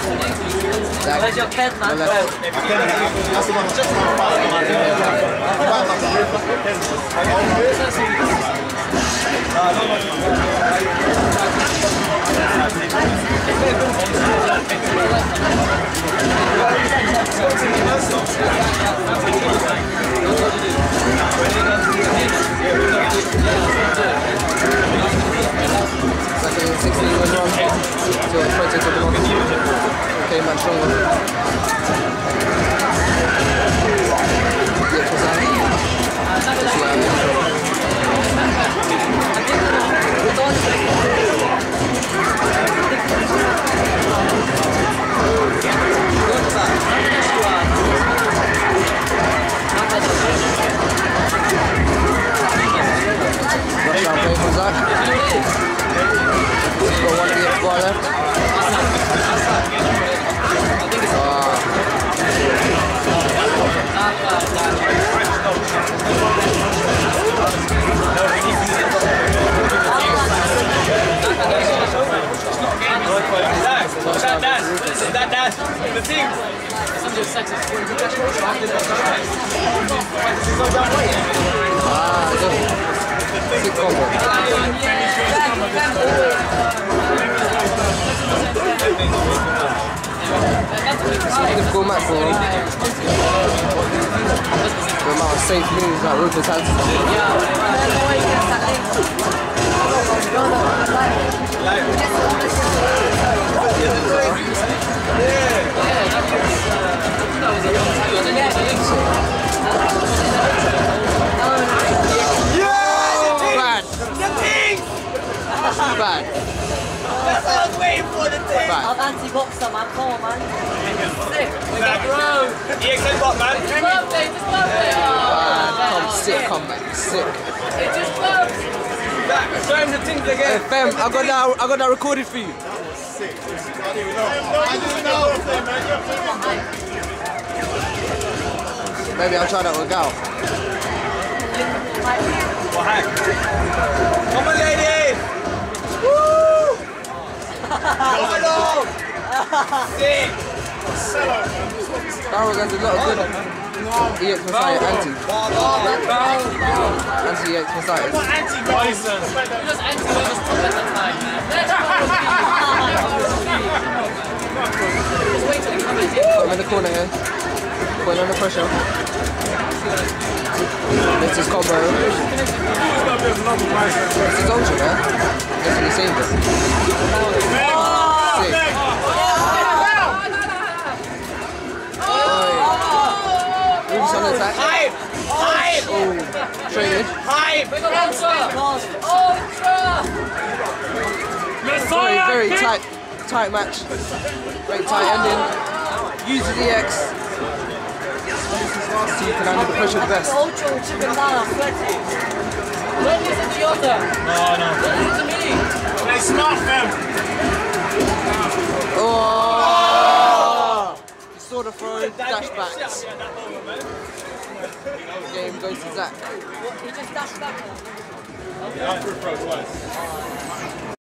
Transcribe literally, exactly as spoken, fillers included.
Where's your kid, man? sixteen was wrong, so twenty took him on. Came back stronger. Yeah, because I just like rush out play from Zach. Got one of the X bar left. Ah. That dance, listen, that dance, the team. Ah, good. Sick combo. It's a difficult match for him. The amount of safe moves that Rufus has. Bad. That's what I was waiting for the thing. I'm anti-boxer, man. Come on, man. Sick. We got bro. E X N bot, man. Just birthday, just birthday. Bad. Come, sick comeback. Sick. It just works. Back. Show him the things again. Hey, fam, I got that. I got that recorded for you. That was sick. I didn't even know. I didn't know. Maybe I'll try that with Gal. What hack? Come on, ladies. Woo! Hello. Sick. Barrow has a lot of good E X Messiah anti. Anti-E X Messiah. Anti-Bison. Just anti-whoever's top at that time, man. Just wait till he comes in. Put him in the corner here. Putting under pressure. This is combo. This is ultra, man. Guess he saved it. Sick. Rufus on the attack. Hype. Hype. Oh, traded. Hype. Very, very tight, tight match. Very tight ending. Use the E X. So you can handle the pressure the best. Ultra will chip him down, I'm sweaty. Don't listen to Yoda. No, no. Don't listen to me. They smart them. Oh! You saw the throw, dash back. Game goes to Zach. He just dashed back. Yeah, I threw pro twice.